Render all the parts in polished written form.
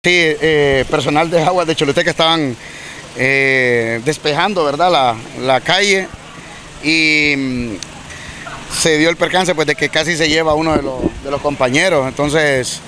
Sí, personal de Aguas de Choluteca estaban despejando, ¿verdad?, la calle, y se dio el percance pues de que casi se lleva uno de los compañeros. Entonces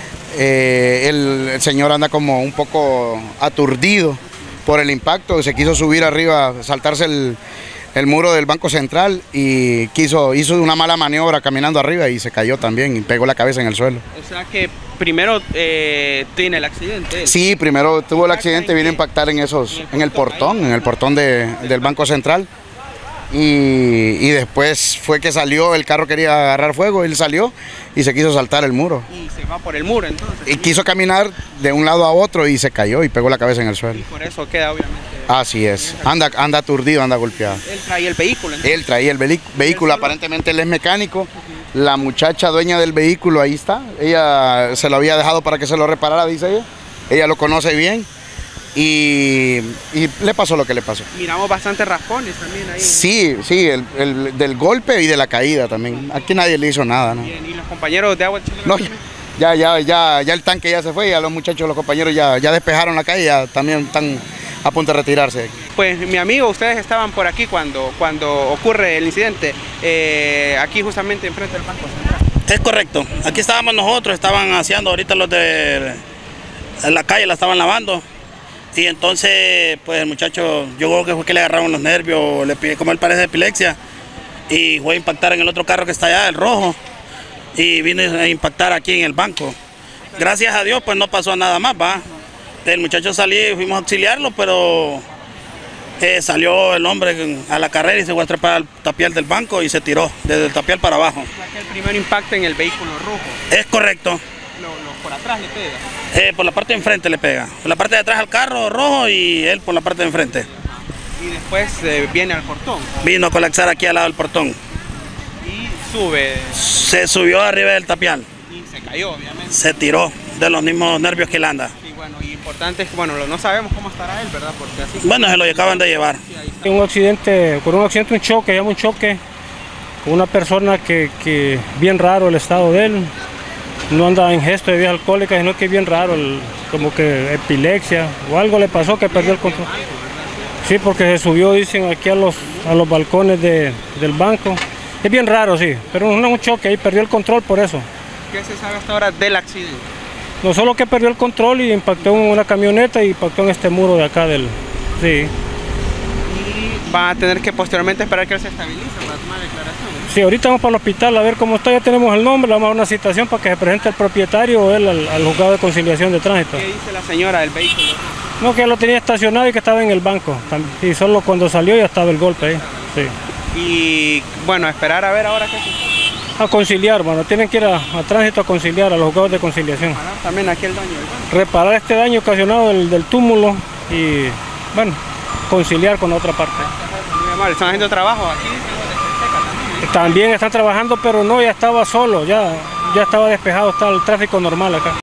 el señor anda como un poco aturdido por el impacto, se quiso subir arriba, saltarse el muro del Banco Central y hizo una mala maniobra caminando arriba y se cayó también y pegó la cabeza en el suelo. O sea que primero tiene el accidente. Sí, primero tuvo el accidente, vino a impactar en el portón del Banco Central. Y después fue que salió, el carro quería agarrar fuego, él salió y se quiso saltar el muro. Y se va por el muro entonces. Y quiso caminar de un lado a otro y se cayó y pegó la cabeza en el suelo. Y por eso queda obviamente. Así es, anda aturdido, anda golpeado. Él traía el vehículo entonces. Él traía el vehículo, aparentemente él es mecánico. La muchacha dueña del vehículo ahí está, ella se lo había dejado para que se lo reparara, dice ella. Ella lo conoce bien. Y le pasó lo que le pasó. Miramos bastantes raspones también ahí. Sí, el del golpe y de la caída también. Aquí nadie le hizo nada, ¿no? Bien, ¿y los compañeros de Aguas de Choluteca? No, ya el tanque ya se fue, ya los muchachos, los compañeros ya despejaron la calle, ya también están a punto de retirarse. Pues mi amigo, ustedes estaban por aquí cuando ocurre el incidente, aquí justamente enfrente del Banco Central. Es correcto, aquí estábamos nosotros, estaban haciendo ahorita los de la calle, la estaban lavando. Y entonces, pues el muchacho, yo creo que fue que le agarraron los nervios, como él parece de epilepsia, y fue a impactar en el otro carro que está allá, el rojo, y vino a impactar aquí en el banco. Gracias a Dios, pues no pasó nada más, va. El muchacho salió y fuimos a auxiliarlo, pero salió el hombre a la carrera y se fue a trepar al tapial del banco y se tiró desde el tapial para abajo. O sea que el primer impacto en el vehículo rojo. Es correcto. Por atrás le pega. Por la parte de enfrente le pega. Por la parte de atrás al carro rojo y él por la parte de enfrente. Y después viene al portón. Vino a colapsar aquí al lado del portón. Y sube. Se subió arriba del tapial. Y se cayó, obviamente. Se tiró de los mismos nervios que él anda. Sí, bueno, y importante es que, bueno, no sabemos cómo estará él, ¿verdad? Porque así. Bueno, se lo acaban de llevar. Sí, un choque, un choque con una persona que bien raro el estado de él. No anda en gesto de bebidas alcohólicas, sino que es bien raro, como que epilepsia o algo le pasó que perdió el control. Sí, porque se subió, dicen, aquí a los balcones del banco. Es bien raro, sí, pero no es un choque, ahí perdió el control por eso. ¿Qué se sabe hasta ahora del accidente? No solo que perdió el control y impactó en una camioneta y impactó en este muro de acá del... Sí. Y va a tener que posteriormente esperar que él se estabilice para tomar declaración. Sí, ahorita vamos para el hospital a ver cómo está, ya tenemos el nombre, le vamos a dar una citación para que se presente el propietario o él al juzgado de conciliación de tránsito. ¿Qué dice la señora del vehículo? No, que lo tenía estacionado y que estaba en el banco, y solo cuando salió ya estaba el golpe ahí. Sí. Y bueno, esperar a ver ahora qué sucede. A conciliar, bueno, tienen que ir a tránsito a conciliar, a los juzgados de conciliación. También aquí el daño del banco. Reparar este daño ocasionado del túmulo y, bueno, conciliar con la otra parte. Muy amable, ¿están haciendo trabajo aquí? También están trabajando, pero no, ya estaba solo, ya estaba despejado, está el tráfico normal acá.